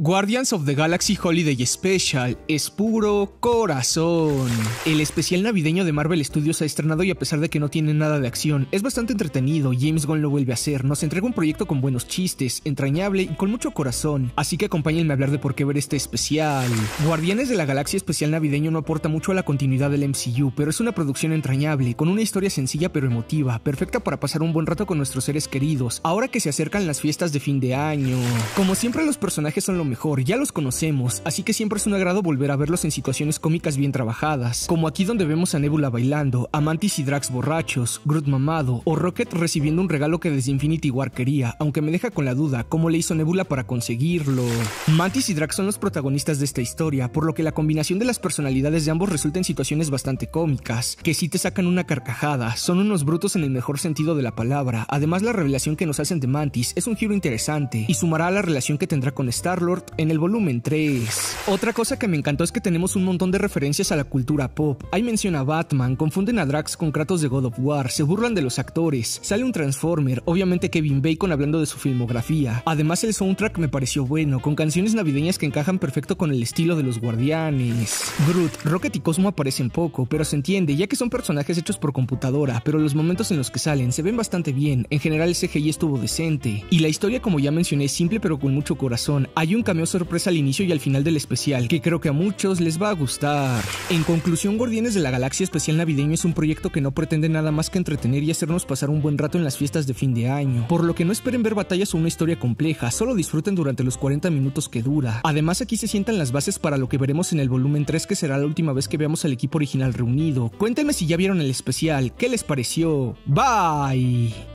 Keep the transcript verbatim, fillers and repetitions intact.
Guardians of the Galaxy Holiday Special es puro corazón. El especial navideño de Marvel Studios ha estrenado y a pesar de que no tiene nada de acción, es bastante entretenido. James Gunn lo vuelve a hacer, nos entrega un proyecto con buenos chistes, entrañable y con mucho corazón, así que acompáñenme a hablar de por qué ver este especial. Guardianes de la Galaxia Especial Navideño no aporta mucho a la continuidad del M C U, pero es una producción entrañable, con una historia sencilla pero emotiva, perfecta para pasar un buen rato con nuestros seres queridos, ahora que se acercan las fiestas de fin de año. Como siempre, los personajes son lo mejor, ya los conocemos, así que siempre es un agrado volver a verlos en situaciones cómicas bien trabajadas, como aquí donde vemos a Nebula bailando, a Mantis y Drax borrachos, Groot mamado, o Rocket recibiendo un regalo que desde Infinity War quería, aunque me deja con la duda cómo le hizo Nebula para conseguirlo. Mantis y Drax son los protagonistas de esta historia, por lo que la combinación de las personalidades de ambos resulta en situaciones bastante cómicas, que sí te sacan una carcajada, son unos brutos en el mejor sentido de la palabra. Además, la revelación que nos hacen de Mantis es un giro interesante y sumará a la relación que tendrá con Star-Lord en el volumen tres. Otra cosa que me encantó es que tenemos un montón de referencias a la cultura pop. Hay mención a Batman, confunden a Drax con Kratos de God of War, se burlan de los actores, sale un Transformer, obviamente Kevin Bacon hablando de su filmografía. Además, el soundtrack me pareció bueno, con canciones navideñas que encajan perfecto con el estilo de los Guardianes. Groot, Rocket y Cosmo aparecen poco, pero se entiende ya que son personajes hechos por computadora, pero los momentos en los que salen se ven bastante bien. En general el C G I estuvo decente y la historia, como ya mencioné, es simple pero con mucho corazón. Hay un cameo sorpresa al inicio y al final del especial, que creo que a muchos les va a gustar. En conclusión, Guardianes de la Galaxia Especial Navideño es un proyecto que no pretende nada más que entretener y hacernos pasar un buen rato en las fiestas de fin de año, por lo que no esperen ver batallas o una historia compleja, solo disfruten durante los cuarenta minutos que dura. Además, aquí se sientan las bases para lo que veremos en el volumen tres, que será la última vez que veamos al equipo original reunido. Cuéntenme si ya vieron el especial, ¿qué les pareció? Bye.